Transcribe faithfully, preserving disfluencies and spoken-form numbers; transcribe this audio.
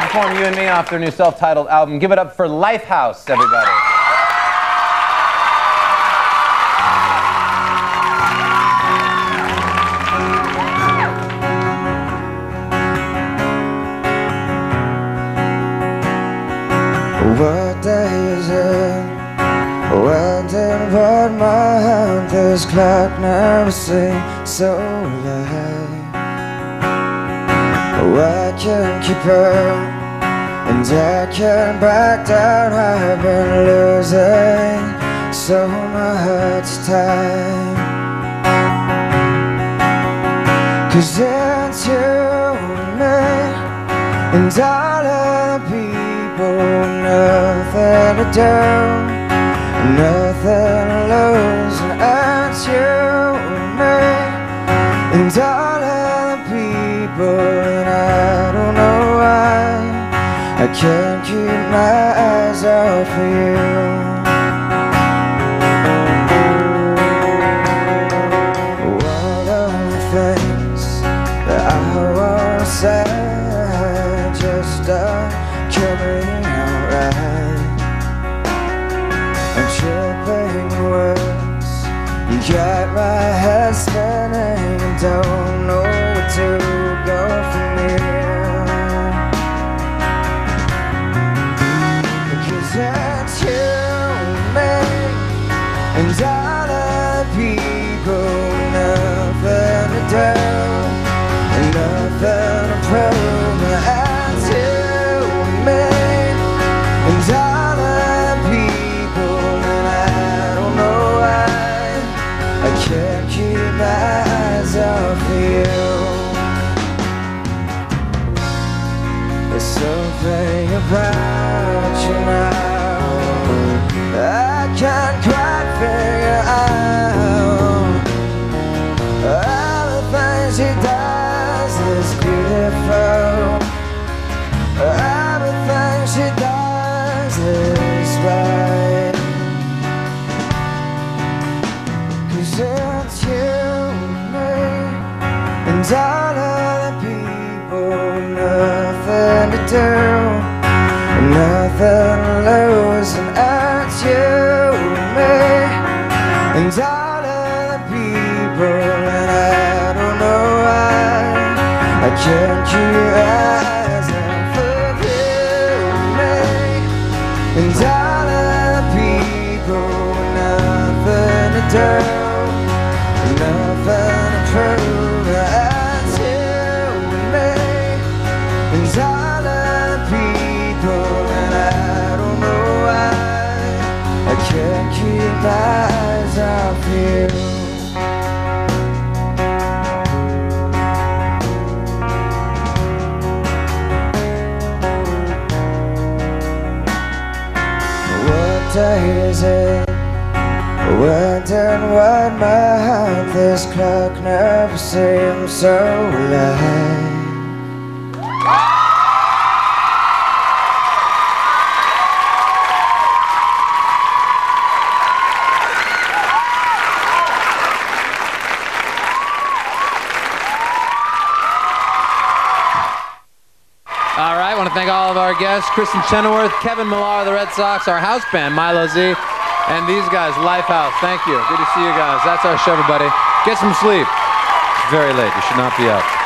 perform You and Me off their new self-titled album. Give it up for Lifehouse, everybody. What day is it? When did what my hand, this clock never seems so late. I can't keep up, and I can't back down. I've been losing so much time. Cause it's you and me, and all of the people, nothing to do, nothing to lose. And it's you and me, and all of the people. I can't keep my eyes off of you. All of the things that I wanna say just don't coming out right. I'm tripping words, you got my head spinning and don't know where to go from here. It's you and me, and all of the people, nothing to do, and nothing to prove. It's you and me, and all of the people, and I don't know why I can't keep my eyes off of you. There's something about you now I can't quite figure out. Everything she does is beautiful. Everything she does is right. Cause it's you and me, and all of the people, nothing to do, nothing to lose. And it's you and me, and all of the people, and I don't know why I can't keep eyes off of you and me, and all of the people, nothing to do, nothing to prove. It's you and me, and all of the people, and I don't know why I can't keep my eyes off you. What day is it? When did what my heart, this clock never seems so late. All right, I want to thank all of our guests, Kristen Chenoweth, Kevin Millar of the Red Sox, our house band, Milo Z, and these guys, Lifehouse. Thank you. Good to see you guys. That's our show, everybody. Get some sleep. It's very late. You should not be up.